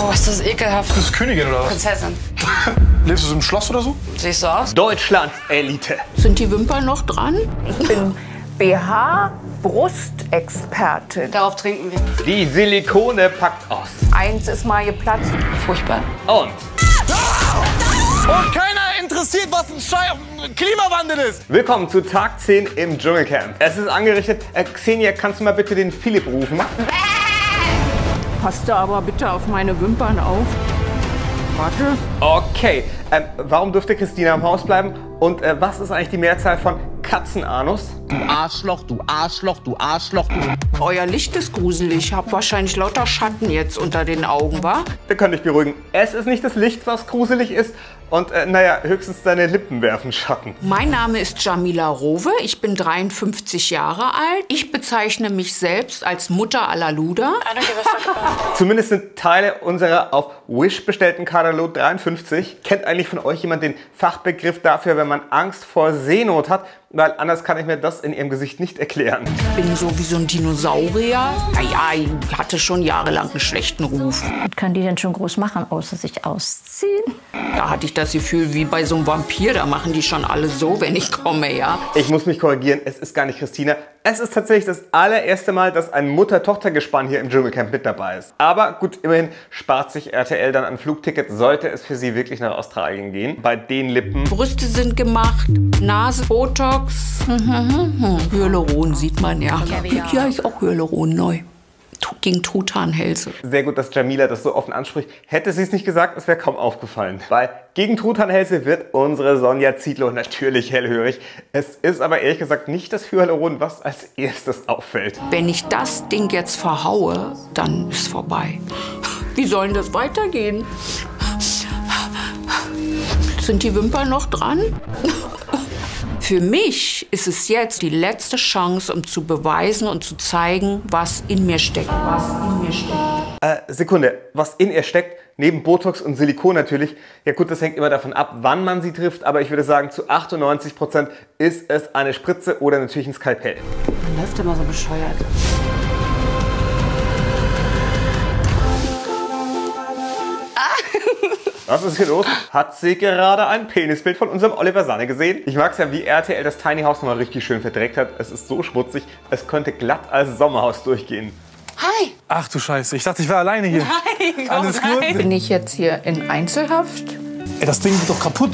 Oh, ist das ekelhaft. Bist du Königin oder was? Prinzessin. Lebst du so im Schloss oder so? Siehst du aus? Deutschlands Elite. Sind die Wimpern noch dran? Ich bin BH-Brustexpertin. Darauf trinken wir. Die Silikone packt aus. Eins ist mal geplatzt. Furchtbar. Und Und keiner interessiert, was ein Klimawandel ist. willkommen zu Tag 10 im Dschungelcamp. Es ist angerichtet. Xenia, kannst du mal bitte den Philipp rufen? Passt aber bitte auf meine Wimpern auf. Warte. Okay. Warum dürfte Christina im Haus bleiben? Und was ist eigentlich die Mehrzahl von Katzenanus? Du Arschloch, du Arschloch, du Arschloch. Euer Licht ist gruselig. Hab wahrscheinlich lauter Schatten jetzt unter den Augen, wa? Wir können dich beruhigen. Es ist nicht das Licht, was gruselig ist. Und naja, höchstens deine Lippen werfen Schatten. Mein Name ist Jamila Rowe. Ich bin 53 Jahre alt. Ich bezeichne mich selbst als Mutter aller Luder. Zumindest sind Teile unserer auf Wish bestellten Katalog 53. Kennt eigentlich von euch jemand den Fachbegriff dafür, wenn man Angst vor Seenot hat? Weil anders kann ich mir das in ihrem Gesicht nicht erklären. Ich bin so wie so ein Dinosaurier. Naja, ich hatte schon jahrelang einen schlechten Ruf. Was kann die denn schon groß machen, außer sich ausziehen? Da hatte ich das Gefühl, wie bei so einem Vampir. Da machen die schon alle so, wenn ich komme, ja. Ich muss mich korrigieren, es ist gar nicht Christina. Es ist tatsächlich das allererste Mal, dass ein Mutter-Tochter-Gespann hier im Dschungelcamp mit dabei ist. Aber gut, immerhin spart sich RTL dann ein Flugticket, sollte es für sie wirklich nach Australien gehen. Bei den Lippen. Brüste sind gemacht, Nase, Botox. Hyaluron sieht man ja. Ja, ich auch Hyaluron neu. Gegen Truthahnhälse. Sehr gut, dass Jamila das so offen anspricht. Hätte sie es nicht gesagt, es wäre kaum aufgefallen. Weil gegen Truthahnhälse wird unsere Sonja Zietlow natürlich hellhörig. Es ist aber ehrlich gesagt nicht das Hyaluron, was als erstes auffällt. Wenn ich das Ding jetzt verhaue, dann ist vorbei. Wie soll denn das weitergehen? Sind die Wimpern noch dran? Für mich ist es jetzt die letzte Chance, um zu beweisen und zu zeigen, was in mir steckt. Sekunde, was in ihr steckt, neben Botox und Silikon natürlich. Ja gut, das hängt immer davon ab, wann man sie trifft, aber ich würde sagen, zu 98% ist es eine Spritze oder natürlich ein Skalpell. Man läuft immer so bescheuert. Was ist hier los? Hat sie gerade ein Penisbild von unserem Oliver Sanne gesehen? Ich mag es ja, wie RTL das Tiny House nochmal richtig schön verdreckt hat. Es ist so schmutzig, es könnte glatt als Sommerhaus durchgehen. Hi. Ach du Scheiße, ich dachte, ich wäre alleine hier. Nein, Alles gut? Bin ich jetzt hier in Einzelhaft? Ey, das Ding geht doch kaputt.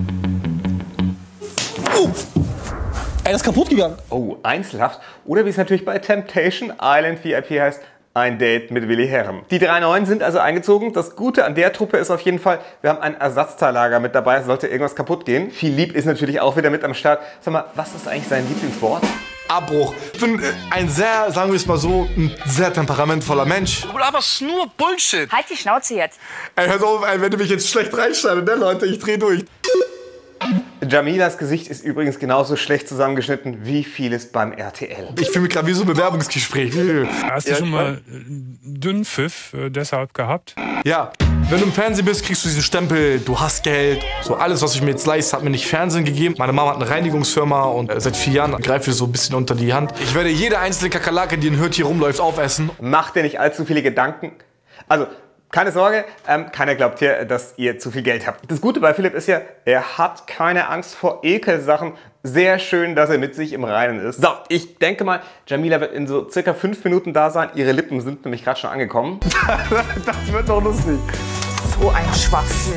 Ey, das ist kaputt gegangen. Oh, Einzelhaft. Oder wie es natürlich bei Temptation Island VIP heißt, ein Date mit Willi Herren. Die 3 Neuen sind also eingezogen. Das Gute an der Truppe ist auf jeden Fall, wir haben ein Ersatzteillager mit dabei, sollte irgendwas kaputt gehen. Philipp ist natürlich auch wieder mit am Start. Sag mal, was ist eigentlich sein Lieblingswort? Abbruch. Ich bin ein sehr, sagen wir es mal so, ein sehr temperamentvoller Mensch. Aber es ist nur Bullshit. Halt die Schnauze jetzt. Ey, hör auf, ey, wenn du mich jetzt schlecht reinschneidest, ne, Leute, ich dreh durch. Jamilas Gesicht ist übrigens genauso schlecht zusammengeschnitten wie vieles beim RTL. Ich fühle mich gerade wie so ein Bewerbungsgespräch. Hast du schon mal Dünnpfiff deshalb gehabt? Ja, wenn du im Fernsehen bist, kriegst du diesen Stempel, du hast Geld. So alles, was ich mir jetzt leiste, hat mir nicht Fernsehen gegeben. Meine Mama hat eine Reinigungsfirma und seit 4 Jahren greife ich so ein bisschen unter die Hand. Ich werde jede einzelne Kakerlake, die in Hürth hier rumläuft, aufessen. Macht dir nicht allzu viele Gedanken. Also, keine Sorge, keiner glaubt hier, dass ihr zu viel Geld habt. Das Gute bei Philipp ist ja, er hat keine Angst vor Ekelsachen. Sehr schön, dass er mit sich im Reinen ist. So, ich denke mal, Jamila wird in so circa 5 Minuten da sein. Ihre Lippen sind nämlich gerade schon angekommen. Das wird doch lustig. So ein Schwachsinn.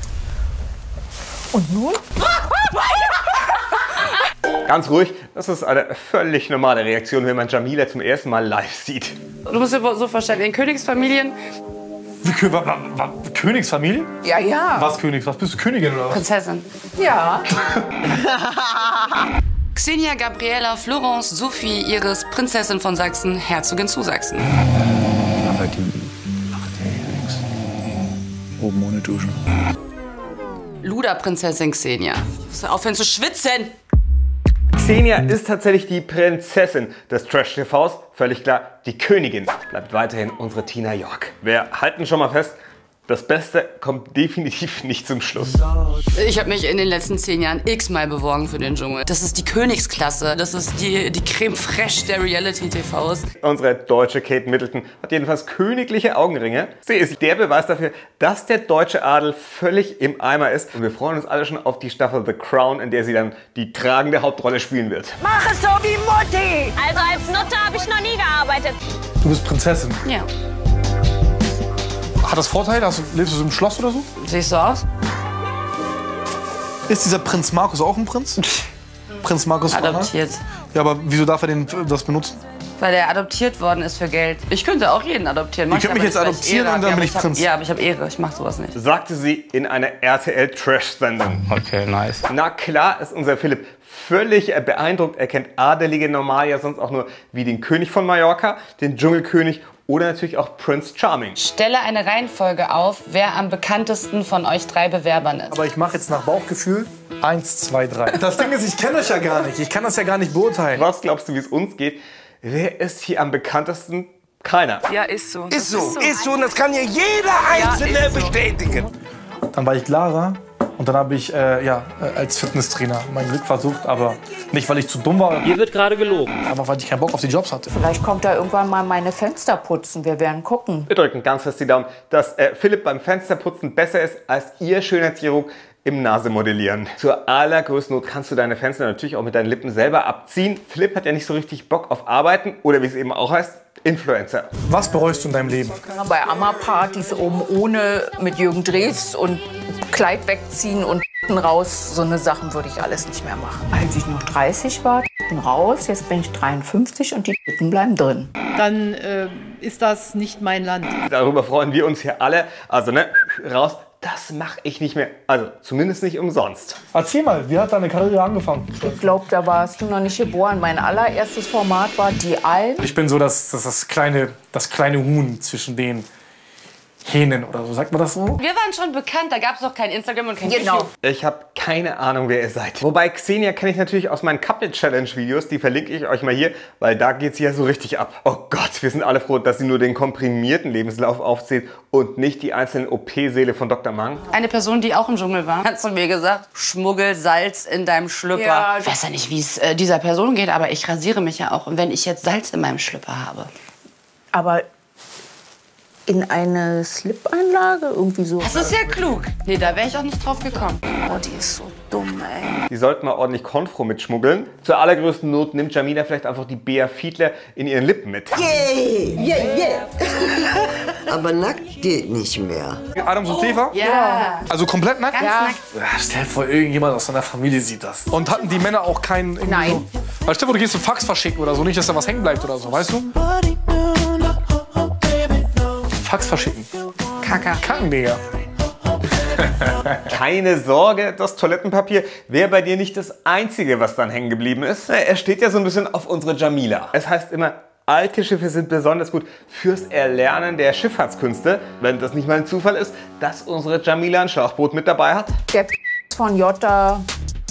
Und nun? Ganz ruhig, das ist eine völlig normale Reaktion, wenn man Jamila zum ersten Mal live sieht. Du musst dir so vorstellen, in Königsfamilien, Königsfamilie? Ja, ja. Was Königs? Was bist du, Königin oder was? Prinzessin. Ja. Xenia, Gabriela, Florence, Sophie, Iris, Prinzessin von Sachsen, Herzogin zu Sachsen. Aber die macht ja nichts. Oben ohne Duschen. Luder-Prinzessin Xenia. Musst du aufhören zu schwitzen? Xenia ist tatsächlich die Prinzessin des Trash-TVs. Völlig klar, die Königin bleibt weiterhin unsere Tina York. Wir halten schon mal fest, Das Beste kommt definitiv nicht zum Schluss. Ich habe mich in den letzten 10 Jahren x-mal beworben für den Dschungel. Das ist die Königsklasse. Das ist die Creme fraiche der Reality-TVs. Unsere deutsche Kate Middleton hat jedenfalls königliche Augenringe. Sie ist der Beweis dafür, dass der deutsche Adel völlig im Eimer ist. Und wir freuen uns alle schon auf die Staffel The Crown, in der sie dann die tragende Hauptrolle spielen wird. Mach es so wie Mutti! Also als Nutte habe ich noch nie gearbeitet. Du bist Prinzessin. Ja. Hat das Vorteil? Lebst du so im Schloss oder so? Siehst du aus? Ist dieser Prinz Markus auch ein Prinz? Prinz Markus von Adoptiert. Ja, aber wieso darf er das benutzen? Weil er adoptiert worden ist für Geld. Ich könnte auch jeden adoptieren. Ihr könnt mich jetzt adoptieren und dann bin ich Prinz. Ja, aber ich habe Ehre. Ich mache sowas nicht. Sagte sie in einer RTL-Trash-Sendung. Okay, nice. Na klar ist unser Philipp völlig beeindruckt. Er kennt adelige normal ja sonst auch nur wie den König von Mallorca, den Dschungelkönig oder natürlich auch Prince Charming. Stelle eine Reihenfolge auf, wer am bekanntesten von euch 3 Bewerbern ist. Aber ich mache jetzt nach Bauchgefühl 1, 2, 3. Das Ding ist, ich kenne euch ja gar nicht. Ich kann das ja gar nicht beurteilen. Was glaubst du, wie es uns geht? Wer ist hier am bekanntesten? Keiner. Ja, ist so. Ist so, ist so. Und das kann ja jeder Einzelne bestätigen. Dann war ich Lara und dann habe ich als Fitnesstrainer mein Glück versucht, aber nicht, weil ich zu dumm war. Hier wird gerade gelogen. Aber weil ich keinen Bock auf die Jobs hatte. Vielleicht kommt da irgendwann mal meine Fenster putzen. Wir werden gucken. Wir drücken ganz fest die Daumen, dass Philipp beim Fensterputzen besser ist als ihr Schönheitschirurg im Nasemodellieren. Zur allergrößten Not kannst du deine Fenster natürlich auch mit deinen Lippen selber abziehen. Philipp hat ja nicht so richtig Bock auf Arbeiten oder wie es eben auch heißt, Influencer. Was bereust du in deinem Leben? Bei Ammerpartys oben ohne mit Jürgen Drews und Kleid wegziehen und raus, so eine Sachen würde ich alles nicht mehr machen. Als ich noch 30 war, raus, jetzt bin ich 53 und die bleiben drin. Dann ist das nicht mein Land. Darüber freuen wir uns hier alle. Also raus. Das mache ich nicht mehr. Also zumindest nicht umsonst. Erzähl mal, wie hat deine Karriere angefangen? Ich glaube, da warst du noch nicht geboren. Mein allererstes Format war Die Alm. Ich bin so das kleine Huhn zwischen den Hähnen oder so. Sagt man das so? Wir waren schon bekannt, da gab es noch kein Instagram und kein YouTube. Ich habe keine Ahnung, wer ihr seid. Wobei Xenia kenne ich natürlich aus meinen Couple-Challenge-Videos. Die verlinke ich euch mal hier, weil da geht sie ja so richtig ab. Oh Gott, wir sind alle froh, dass sie nur den komprimierten Lebenslauf aufzählt und nicht die einzelnen OP-Seele von Dr. Mang. Eine Person, die auch im Dschungel war, hat zu mir gesagt, schmuggel Salz in deinem Schlüpper. Ja. Ich weiß ja nicht, wie es dieser Person geht, aber ich rasiere mich ja auch. Und wenn ich jetzt Salz in meinem Schlüpper habe. Aber in eine Slip-Einlage? Irgendwie so. Das ist ja klug. Nee, da wäre ich auch nicht drauf gekommen. Oh, die ist so dumm, ey. Die sollten mal ordentlich Konfro mitschmuggeln. Zur allergrößten Not nimmt Jamila vielleicht einfach die Bea Fiedler in ihren Lippen mit. Aber nackt geht nicht mehr. Adams und Eva? Ja. Also komplett nackt? Ganz nackt. Ja, stell dir vor, irgendjemand aus deiner Familie sieht das. Und hatten die Männer auch keinen... Nein. So, weil stell dir vor, du gehst einen Fax verschicken oder so, nicht, dass da was hängen bleibt oder so, weißt du? Fax verschicken. Kacken, Digga. Keine Sorge, das Toilettenpapier wäre bei dir nicht das Einzige, was dann hängen geblieben ist. Er steht ja so ein bisschen auf unsere Jamila. Es heißt immer, alte Schiffe sind besonders gut fürs Erlernen der Schifffahrtskünste. Wenn das nicht mal ein Zufall ist, dass unsere Jamila ein Schlauchboot mit dabei hat. Der von Jota.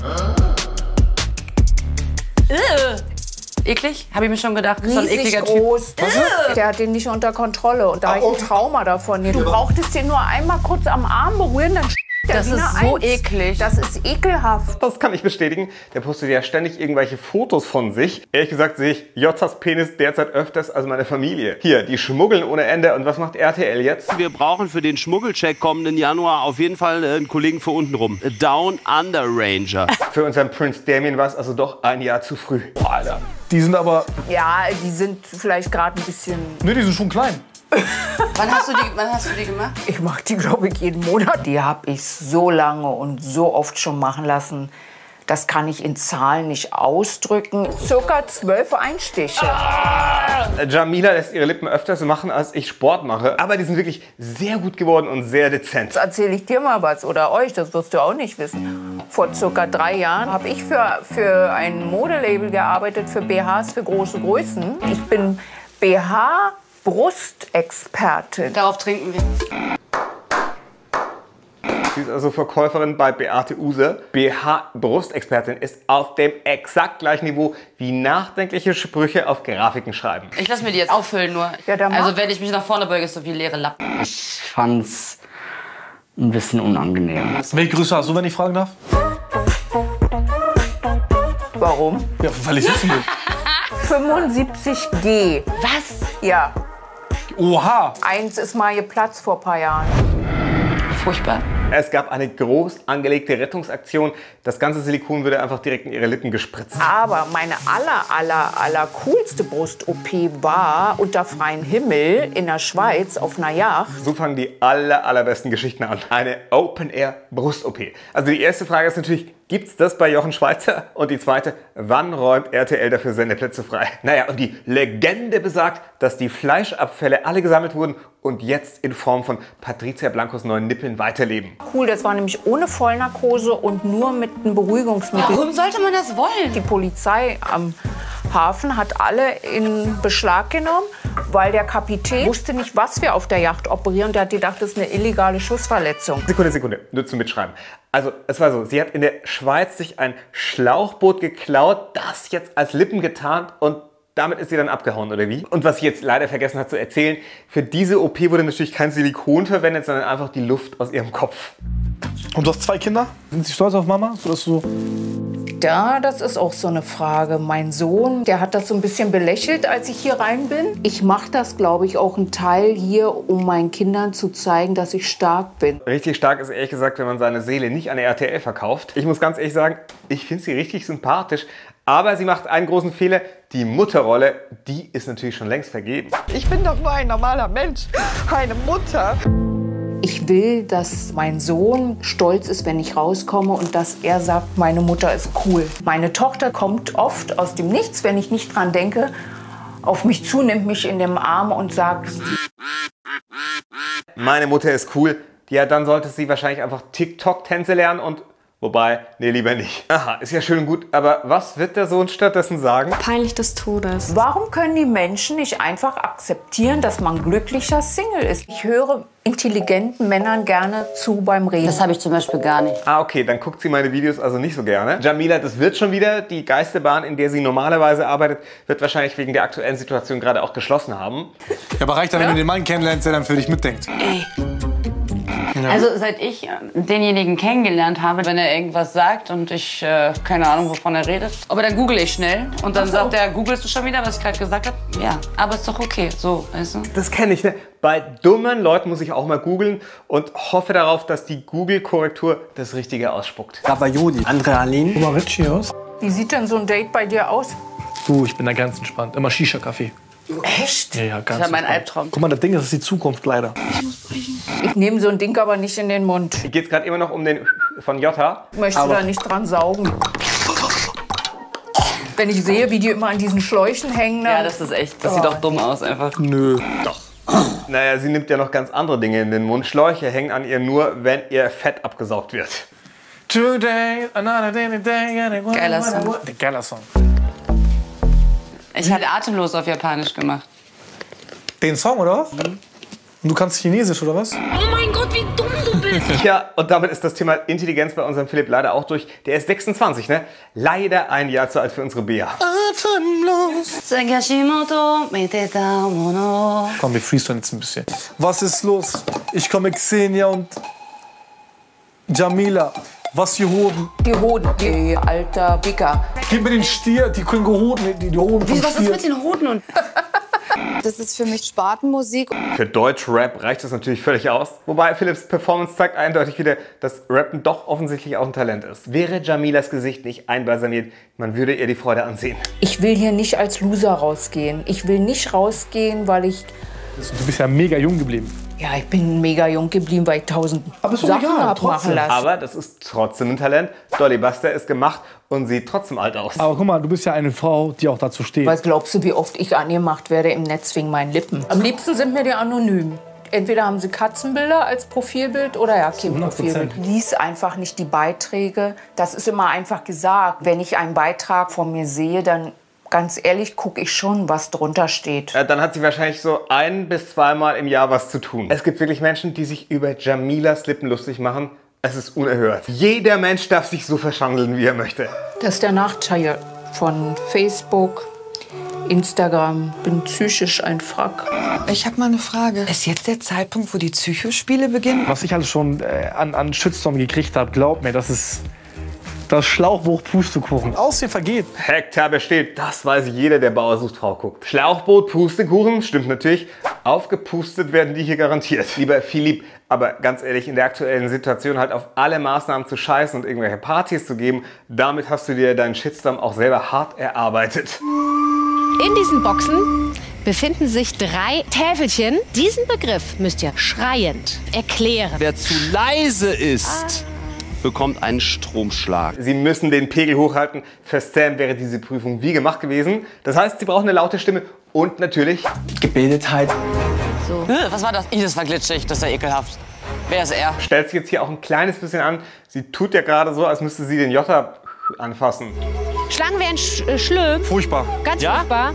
Eklig? Habe ich mir schon gedacht. Das ist so ein Riesig ekliger groß. Der hat den nicht unter Kontrolle und da habe ich ein Trauma davon. Du brauchtest den nur einmal kurz am Arm berühren, dann Das ist so eklig. Das ist ekelhaft. Das kann ich bestätigen. Der postet ja ständig irgendwelche Fotos von sich. Ehrlich gesagt sehe ich Jottas Penis derzeit öfters als meine Familie. Hier, die schmuggeln ohne Ende. Und was macht RTL jetzt? Wir brauchen für den Schmuggelcheck kommenden Januar auf jeden Fall einen Kollegen für untenrum. Down Under Ranger. Für unseren Prince Damien war es also doch ein Jahr zu früh. Boah, Alter. Die sind aber... Ja, die sind vielleicht gerade ein bisschen... Ne, die sind schon klein. Wann hast du die gemacht? Ich mache die, glaube ich, jeden Monat. Die habe ich so lange und so oft schon machen lassen. Das kann ich in Zahlen nicht ausdrücken. Circa 12 Einstiche. Jamila lässt ihre Lippen öfter so machen, als ich Sport mache. Aber die sind wirklich sehr gut geworden und sehr dezent. Jetzt erzähle ich dir mal was oder euch, das wirst du auch nicht wissen. Vor circa 3 Jahren habe ich für ein Modelabel gearbeitet, für BHs für große Größen. Ich bin BH-Brustexpertin. Darauf trinken wir. Sie ist also Verkäuferin bei Beate Uhse. BH-Brustexpertin ist auf dem exakt gleichen Niveau wie nachdenkliche Sprüche auf Grafiken schreiben. Ich lasse mir die jetzt auffüllen nur. Ja, dann also mach. wenn ich mich nach vorne beuge, ist so wie leere Lappen. Ich fand's ein bisschen unangenehm. Welche Größe hast du, wenn ich fragen darf? Warum? Ja, weil ich wissen will. 75G. Was? Ja. Oha! 1 ist mal geplatzt vor ein paar Jahren. Furchtbar. Es gab eine groß angelegte Rettungsaktion. Das ganze Silikon würde einfach direkt in ihre Lippen gespritzt. Aber meine aller coolste Brust-OP war unter freiem Himmel in der Schweiz auf einer Yacht. So fangen die allerbesten Geschichten an. Eine Open-Air-Brust-OP. Also die erste Frage ist natürlich, gibt's das bei Jochen Schweizer? Und die zweite, wann räumt RTL dafür Sendeplätze frei? Naja, und die Legende besagt, dass die Fleischabfälle alle gesammelt wurden und jetzt in Form von Patricia Blancos neuen Nippeln weiterleben. Cool, das war nämlich ohne Vollnarkose und nur mit einem Beruhigungsmittel. Warum sollte man das wollen? Die Polizei am Hafen hat alle in Beschlag genommen, weil der Kapitän wusste nicht, was wir auf der Yacht operieren. Und der hat gedacht, das ist eine illegale Schussverletzung. Sekunde, nur zum Mitschreiben. Also, es war so, sie hat in der Schweiz sich ein Schlauchboot geklaut, das jetzt als Lippen getarnt und damit ist sie dann abgehauen, oder wie? Und was sie jetzt leider vergessen hat zu erzählen, für diese OP wurde natürlich kein Silikon verwendet, sondern einfach die Luft aus ihrem Kopf. Und du hast 2 Kinder? Sind sie stolz auf Mama? Sodass du Ja, das ist auch so eine Frage. Mein Sohn, der hat das so ein bisschen belächelt, als ich hier rein bin. Ich mache das, glaube ich, auch einen Teil hier, um meinen Kindern zu zeigen, dass ich stark bin. Richtig stark ist ehrlich gesagt, wenn man seine Seele nicht an der RTL verkauft. Ich muss ganz ehrlich sagen, ich finde sie richtig sympathisch. Aber sie macht einen großen Fehler. Die Mutterrolle, die ist natürlich schon längst vergeben. Ich bin doch nur ein normaler Mensch, eine Mutter. Ich will, dass mein Sohn stolz ist, wenn ich rauskomme und dass er sagt, meine Mutter ist cool. Meine Tochter kommt oft aus dem Nichts, wenn ich nicht dran denke, auf mich zu, nimmt mich in den Arm und sagt, meine Mutter ist cool. Ja, dann sollte sie wahrscheinlich einfach TikTok-Tänze lernen und... Wobei, nee, lieber nicht. Aha, ist ja schön und gut, aber was wird der Sohn stattdessen sagen? Peinlich des Todes. Warum können die Menschen nicht einfach akzeptieren, dass man glücklicher Single ist? Ich höre intelligenten Männern gerne zu beim Reden. Das habe ich zum Beispiel gar nicht. Ah, okay, dann guckt sie meine Videos also nicht so gerne. Jamila, das wird schon wieder. Die Geisterbahn, in der sie normalerweise arbeitet, wird wahrscheinlich wegen der aktuellen Situation gerade auch geschlossen haben. Ja, aber reicht dann, wenn du den Mann kennenlernst, der dann für dich mitdenkt? Ey. Also seit ich denjenigen kennengelernt habe, wenn er irgendwas sagt und ich keine Ahnung, wovon er redet, aber dann google ich schnell und dann sagt er, googelst du schon wieder, was ich gerade gesagt habe? Ja, aber ist doch okay, so, weißt du? Das kenne ich, ne? Bei dummen Leuten muss ich auch mal googeln und hoffe darauf, dass die Google-Korrektur das Richtige ausspuckt. Ravaioli. Andrea Aline. Guck mal Ritchie aus. Wie sieht denn so ein Date bei dir aus? Du, ich bin da ganz entspannt. Immer Shisha-Kaffee. Echt? Ja, ganz Das ist mein entspannt. Albtraum. Guck mal, das Ding, das ist die Zukunft leider. Ich nehme so ein Ding aber nicht in den Mund. Geht es gerade immer noch um den von Jota? Ich möchte da nicht dran saugen. Wenn ich sehe, wie die immer an diesen Schläuchen hängen. Ja, das ist echt, das sieht doch dumm aus einfach. Nö. Doch. Naja, sie nimmt ja noch ganz andere Dinge in den Mund. Schläuche hängen an ihr nur, wenn ihr Fett abgesaugt wird. Today, another day. Geiler Song. Geiler Song. Ich hatte atemlos auf Japanisch gemacht. Den Song, oder was? Und du kannst Chinesisch, oder was? Oh mein Gott, wie dumm du bist. Ja, und damit ist das Thema Intelligenz bei unserem Philipp leider auch durch. Der ist 26, ne? Leider ein Jahr zu alt für unsere Bea. Komm, wir freestylen jetzt ein bisschen. Was ist los? Ich komme Xenia und Jamila. Was die Hoden? Die Hoden, die alter Bicker. Gib mir den Stier, die können Hoden, die Hoden vom Was ist Stier. mit den Hoden und... Das ist für mich Spartenmusik. Für Deutsch-Rap reicht das natürlich völlig aus. Wobei Philipps Performance zeigt eindeutig wieder, dass Rappen doch offensichtlich auch ein Talent ist. Wäre Jamilas Gesicht nicht einbalsamiert, man würde ihr die Freude ansehen. Ich will hier nicht als Loser rausgehen. Ich will nicht rausgehen, weil ich... Du bist ja mega jung geblieben. Ja, ich bin mega jung geblieben, weil ich 1000 Sachen hab machen lassen. Aber das ist trotzdem ein Talent. Dolly Buster ist gemacht und sieht trotzdem alt aus. Aber guck mal, du bist ja eine Frau, die auch dazu steht. Was glaubst du, wie oft ich angemacht werde im Netz wegen meinen Lippen? Am liebsten sind mir die anonym. Entweder haben sie Katzenbilder als Profilbild oder ja, kein 100%. Profilbild. Lies einfach nicht die Beiträge. Das ist immer einfach gesagt. Wenn ich einen Beitrag von mir sehe, dann ganz ehrlich gucke ich schon, was drunter steht. Dann hat sie wahrscheinlich so 1- bis 2-mal im Jahr was zu tun. Es gibt wirklich Menschen, die sich über Jamilas Lippen lustig machen. Es ist unerhört. Jeder Mensch darf sich so verschandeln, wie er möchte. Das ist der Nachteil von Facebook, Instagram, bin psychisch ein Frack. Ich habe mal eine Frage. Ist jetzt der Zeitpunkt, wo die Psychospiele beginnen? Was ich alles schon an Shitstorm gekriegt habe, glaub mir, das ist das Schlauchboot Pustekuchen. Aussehen vergeht. Hektar besteht, das weiß jeder, der Bauer sucht Frau guckt. Schlauchboot Pustekuchen, stimmt natürlich. Aufgepustet werden die hier garantiert. Lieber Philipp, aber ganz ehrlich, in der aktuellen Situation halt auf alle Maßnahmen zu scheißen und irgendwelche Partys zu geben, damit hast du dir deinen Shitstorm auch selber hart erarbeitet. In diesen Boxen befinden sich 3 Täfelchen. Diesen Begriff müsst ihr schreiend erklären. Wer zu leise ist, bekommt einen Stromschlag. Sie müssen den Pegel hochhalten. Für Sam wäre diese Prüfung wie gemacht gewesen. Das heißt, Sie brauchen eine laute Stimme und natürlich Gebildetheit. So. Was war das? Das war glitschig, das ist ja ekelhaft. Wer ist er? Stellt sich jetzt hier auch ein kleines bisschen an. Sie tut ja gerade so, als müsste sie den Jota anfassen. Schlangen wären schlimm. Furchtbar. Ganz furchtbar.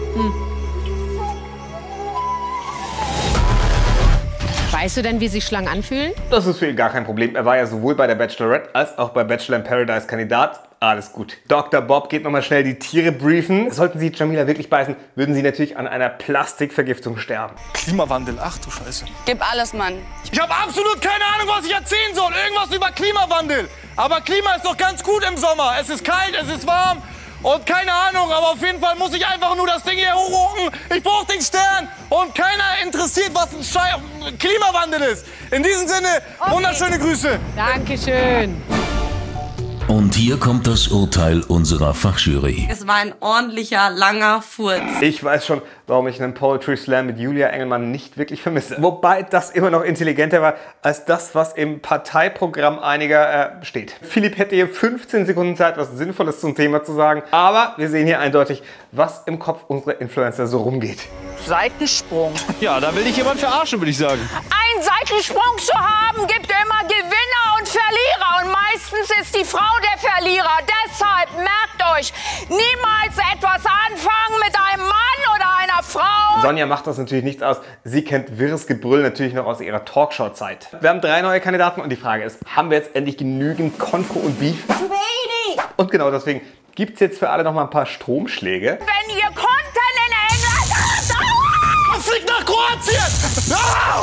Weißt du denn, wie sich Schlangen anfühlen? Das ist für ihn gar kein Problem. Er war ja sowohl bei der Bachelorette als auch bei Bachelor in Paradise Kandidat. Alles gut. Dr. Bob geht nochmal schnell die Tiere briefen. Sollten Sie Jamila wirklich beißen, würden Sie natürlich an einer Plastikvergiftung sterben. Klimawandel, ach du Scheiße. Gib alles, Mann. Ich habe absolut keine Ahnung, was ich erzählen soll. Irgendwas über Klimawandel. Aber Klima ist doch ganz gut im Sommer. Es ist kalt, es ist warm. Und keine Ahnung, aber auf jeden Fall muss ich einfach nur das Ding hier hochrucken. Ich brauche den Stern. Und keiner interessiert, was ein Klimawandel ist. In diesem Sinne, wunderschöne Grüße. Dankeschön. Und hier kommt das Urteil unserer Fachjury. Es war ein ordentlicher, langer Furz. Ich weiß schon, warum ich einen Poetry Slam mit Julia Engelmann nicht wirklich vermisse. Wobei das immer noch intelligenter war, als das, was im Parteiprogramm einiger steht. Philipp hätte hier 15 Sekunden Zeit, was Sinnvolles zum Thema zu sagen. Aber wir sehen hier eindeutig, was im Kopf unserer Influencer so rumgeht. Seitensprung. Ja, da will dich jemand verarschen, würde ich sagen. Einen Seitensprung zu haben, gibt immer Gewinner und Verlierer. Und meistens ist die Frau der Verlierer. Deshalb merkt euch, niemals etwas anfangen mit einem Mann oder einer Frau. Sonja macht das natürlich nichts aus. Sie kennt wirres Gebrüll natürlich noch aus ihrer Talkshow-Zeit. Wir haben 3 neue Kandidaten und die Frage ist, haben wir jetzt endlich genügend Konfro und Beef? Und genau deswegen gibt es jetzt für alle noch mal ein paar Stromschläge. Wenn ihr Content in England... Das fliegt nach Kroatien!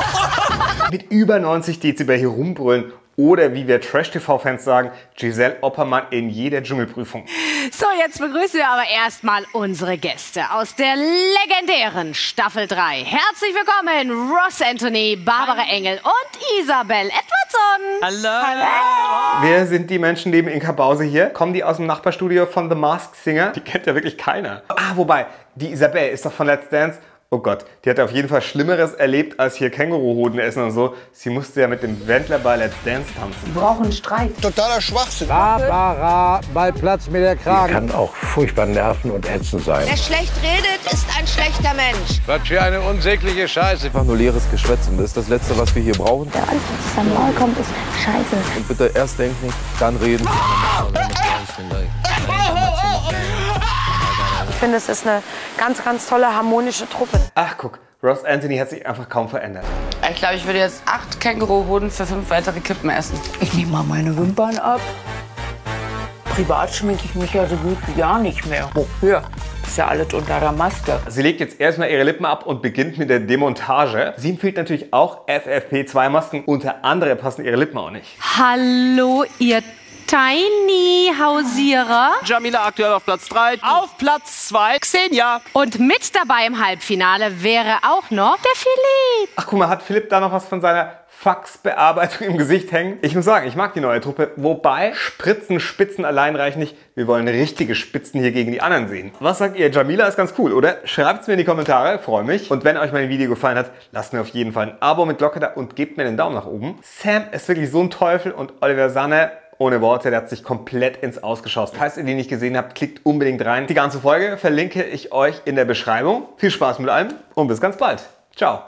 Mit über 90 Dezibel hier rumbrüllen oder wie wir Trash-TV-Fans sagen, Giselle Oppermann in jeder Dschungelprüfung. So, jetzt begrüßen wir aber erstmal unsere Gäste aus der legendären Staffel 3. Herzlich willkommen, Ross Anthony, Barbara Engel und Isabel Edwardson. Hallo. Hallo. Wer sind die Menschen neben Inka Bause hier? Kommen die aus dem Nachbarstudio von The Masked Singer? Die kennt ja wirklich keiner. Wobei, die Isabel ist doch von Let's Dance. Oh Gott, die hat auf jeden Fall Schlimmeres erlebt, als hier Känguruhoden essen und so. Sie musste ja mit dem Wendler bei Let's Dance tanzen. Wir brauchen Streit. Totaler Schwachsinn. Barbara, bald Platz mit der Kragen. Kann auch furchtbar nerven und ätzend sein. Wer schlecht redet, ist ein schlechter Mensch. Was für eine unsägliche Scheiße. Einfach nur leeres Geschwätz und das ist das Letzte, was wir hier brauchen. Ja, alles, was am Maul kommt, ist scheiße. Und bitte erst denken, dann reden. Ich finde, es ist eine ganz, ganz tolle, harmonische Truppe. Ach, guck, Ross Anthony hat sich einfach kaum verändert. Ich glaube, ich würde jetzt 8 Känguruhoden für 5 weitere Kippen essen. Ich nehme mal meine Wimpern ab. Privat schminke ich mich ja so gut wie gar nicht mehr. Wofür? Ist ja alles unter der Maske. Sie legt jetzt erstmal ihre Lippen ab und beginnt mit der Demontage. Sie empfiehlt natürlich auch FFP2-Masken. Unter anderem passen ihre Lippen auch nicht. Hallo, ihr Tiny Hausierer. Jamila aktuell auf Platz 3. Auf Platz 2 Xenia. Und mit dabei im Halbfinale wäre auch noch der Philipp. Ach guck mal, hat Philipp da noch was von seiner Faxbearbeitung im Gesicht hängen? Ich muss sagen, ich mag die neue Truppe. Wobei, Spritzen, Spitzen allein reicht nicht. Wir wollen richtige Spitzen hier gegen die anderen sehen. Was sagt ihr? Jamila ist ganz cool, oder? Schreibt es mir in die Kommentare, freue mich. Und wenn euch mein Video gefallen hat, lasst mir auf jeden Fall ein Abo mit Glocke da und gebt mir einen Daumen nach oben. Sam ist wirklich so ein Teufel und Oliver Sanne, ohne Worte, der hat sich komplett ins Ausgeschossen. Falls ihr die nicht gesehen habt, klickt unbedingt rein. Die ganze Folge verlinke ich euch in der Beschreibung. Viel Spaß mit allem und bis ganz bald. Ciao.